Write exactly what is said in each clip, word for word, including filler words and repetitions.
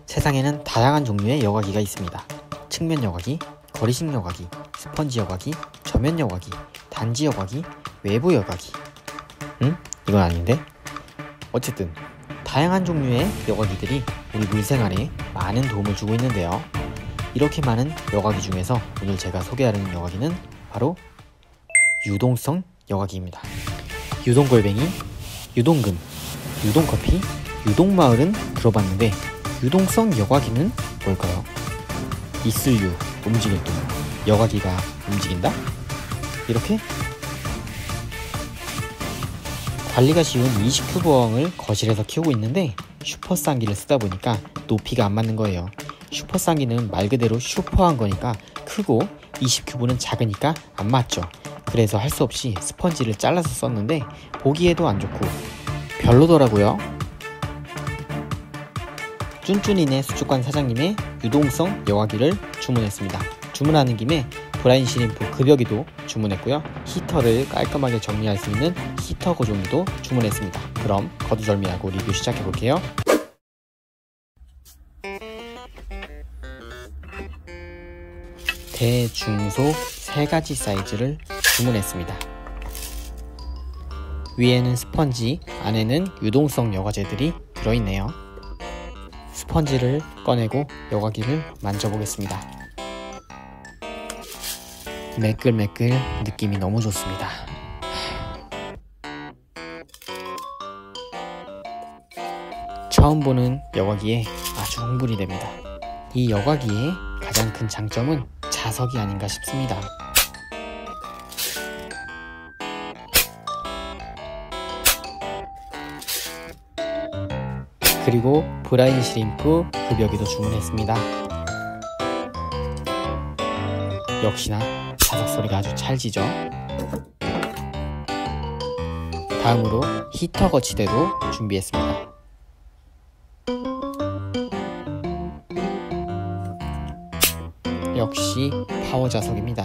세상에는 다양한 종류의 여과기가 있습니다. 측면 여과기, 거리식 여과기, 스펀지 여과기, 저면 여과기, 단지 여과기, 외부 여과기. 응? 이건 아닌데? 어쨌든 다양한 종류의 여과기들이 우리 물생활에 많은 도움을 주고 있는데요. 이렇게 많은 여과기 중에서 오늘 제가 소개하려는 여과기는 바로 유동성 여과기입니다. 유동골뱅이, 유동금, 유동커피, 유동마을은 들어봤는데 유동성 여과기는 뭘까요? 있을 유, 움직일 동, 여과기가 움직인다? 이렇게? 관리가 쉬운 이십 큐브 어항을 거실에서 키우고 있는데 슈퍼쌍기를 쓰다 보니까 높이가 안 맞는 거예요. 슈퍼쌍기는 말 그대로 슈퍼한 거니까 크고 이십 큐브는 작으니까 안 맞죠. 그래서 할 수 없이 스펀지를 잘라서 썼는데 보기에도 안 좋고 별로더라고요. 쭌쭌이네 수족관 사장님의 유동성 여과기를 주문했습니다. 주문하는 김에 브라인 시림프 급여기도 주문했고요. 히터를 깔끔하게 정리할 수 있는 히터 고정기도 주문했습니다. 그럼 거두절미하고 리뷰 시작해볼게요. 대, 중, 소 세 가지 사이즈를 주문했습니다. 위에는 스펀지, 안에는 유동성 여과제들이 들어있네요. 스펀지를 꺼내고 여과기를 만져보겠습니다. 매끌매끌 느낌이 너무 좋습니다. 처음 보는 여과기에 아주 흥분이 됩니다. 이 여과기의 가장 큰 장점은 자석이 아닌가 싶습니다. 그리고 브라인 시림프 급여기도 주문했습니다. 역시나 자석 소리가 아주 찰지죠. 다음으로 히터 거치대도 준비했습니다. 역시 파워 자석입니다.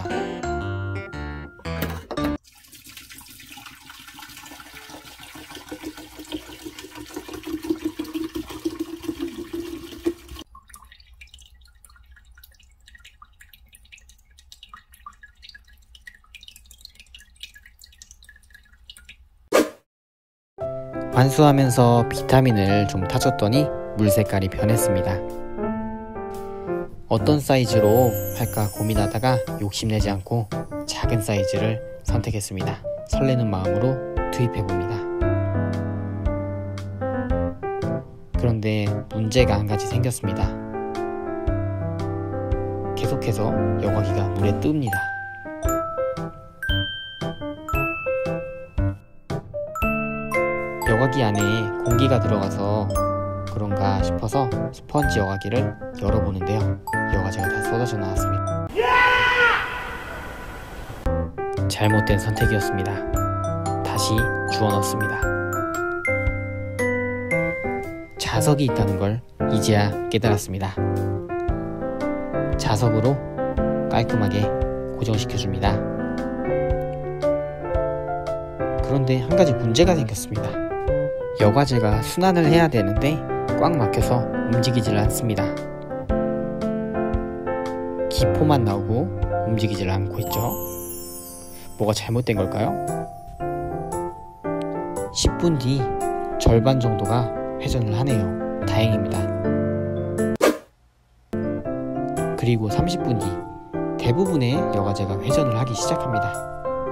환수하면서 비타민을 좀 타줬더니 물 색깔이 변했습니다. 어떤 사이즈로 할까 고민하다가 욕심내지 않고 작은 사이즈를 선택했습니다. 설레는 마음으로 투입해봅니다. 그런데 문제가 한 가지 생겼습니다. 계속해서 여과기가 물에 뜹니다. 여과기 안에 공기가 들어가서 그런가 싶어서 스펀지 여과기를 열어보는데요. 여과제가 다 쏟아져 나왔습니다. 잘못된 선택이었습니다. 다시 주워 넣습니다. 자석이 있다는 걸 이제야 깨달았습니다. 자석으로 깔끔하게 고정시켜줍니다. 그런데 한 가지 문제가 생겼습니다. 여과제가 순환을 해야 되는데 꽉 막혀서 움직이질 않습니다. 기포만 나오고 움직이질 않고 있죠. 뭐가 잘못된 걸까요? 십 분 뒤 절반 정도가 회전을 하네요. 다행입니다. 그리고 삼십 분 뒤 대부분의 여과제가 회전을 하기 시작합니다.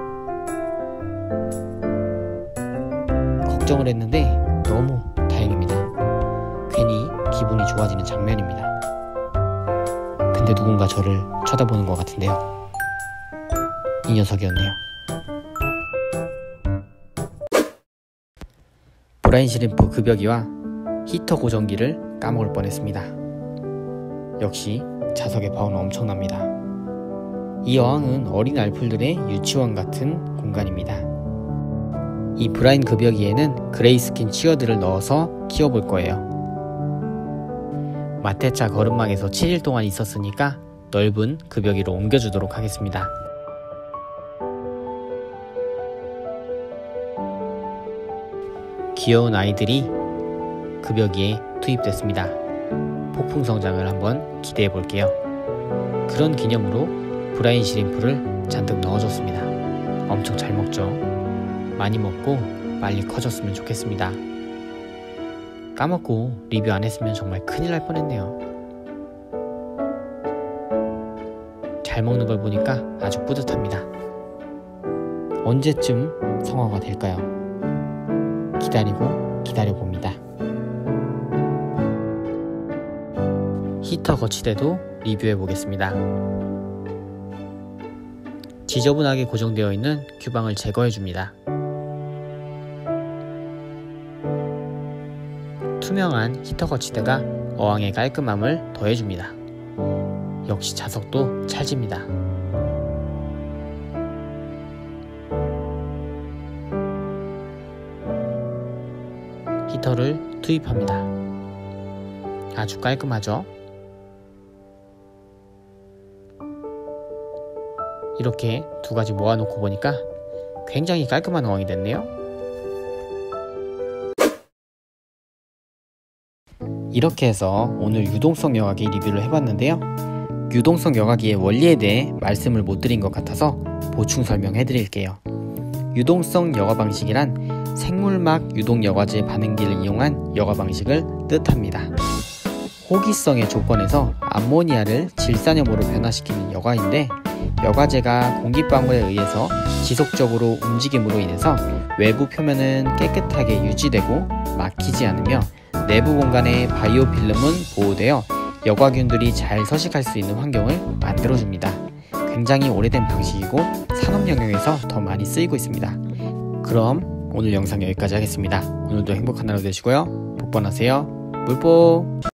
걱정을 했는데 너무 다행입니다. 괜히 기분이 좋아지는 장면입니다. 근데 누군가 저를 쳐다보는 것 같은데요. 이 녀석이었네요. 브라인 시림프 급여기와 히터 고정기를 까먹을 뻔했습니다. 역시 자석의 파워는 엄청납니다. 이 어항은 어린 알풀들의 유치원 같은 공간입니다. 이 브라인 급여기에는 그레이스킨 치어들을 넣어서 키워볼 거예요. 마테차 거름망에서 칠 일 동안 있었으니까 넓은 급여기로 옮겨주도록 하겠습니다. 귀여운 아이들이 급여기에 투입됐습니다. 폭풍 성장을 한번 기대해 볼게요. 그런 기념으로 브라인 시림프를 잔뜩 넣어줬습니다. 엄청 잘 먹죠? 많이 먹고 빨리 커졌으면 좋겠습니다. 까먹고 리뷰 안 했으면 정말 큰일 날 뻔했네요. 잘 먹는 걸 보니까 아주 뿌듯합니다. 언제쯤 성화가 될까요? 기다리고 기다려봅니다. 히터 거치대도 리뷰해 보겠습니다. 지저분하게 고정되어 있는 규방을 제거해 줍니다. 투명한 히터 거치대가 어항의 깔끔함을 더해줍니다. 역시 자석도 찰집니다. 히터를 투입합니다. 아주 깔끔하죠? 이렇게 두 가지 모아놓고 보니까 굉장히 깔끔한 어항이 됐네요. 이렇게 해서 오늘 유동성 여과기 리뷰를 해봤는데요. 유동성 여과기의 원리에 대해 말씀을 못 드린 것 같아서 보충 설명해 드릴게요. 유동성 여과 방식이란 생물막 유동 여과제 반응기를 이용한 여과 방식을 뜻합니다. 호기성의 조건에서 암모니아를 질산염으로 변화시키는 여과인데, 여과제가 공기방울에 의해서 지속적으로 움직임으로 인해서 외부 표면은 깨끗하게 유지되고 막히지 않으며 내부 공간의 바이오필름은 보호되어 여과균들이 잘 서식할 수 있는 환경을 만들어줍니다. 굉장히 오래된 방식이고 산업 영역에서 더 많이 쓰이고 있습니다. 그럼 오늘 영상 여기까지 하겠습니다. 오늘도 행복한 하루 되시고요. 복 번하세요. 물뽀!